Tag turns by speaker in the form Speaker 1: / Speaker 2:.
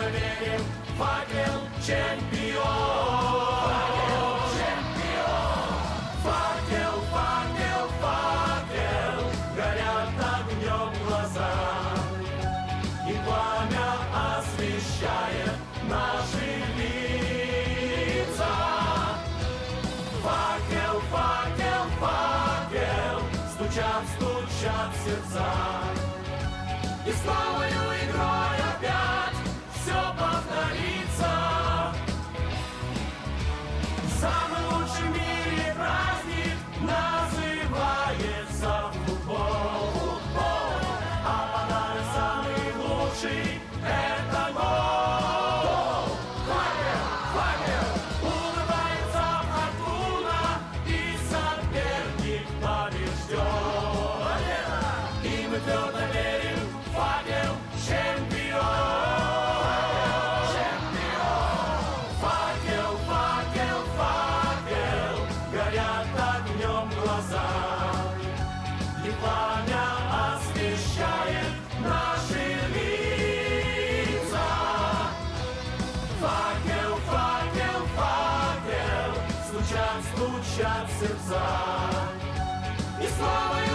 Speaker 1: верим, факел чемпион. Факел, факел, факел, горят огнем глаза, и пламя освещает наши лица. Факел, факел, факел, стучат, стучат сердца, и с новою игрой опять все повторится. Самый лучший в мире праздник называется футбол. А подарок самый лучший — это гол. Факел, факел, улыбается фортуна, и соперник побежден. И мы твердо верим, факел чемпион. Факел, факел, факел, горят огнем глаза, и пламя освещает наши лица. Факел, факел, факел, стучат, стучат сердца, и слава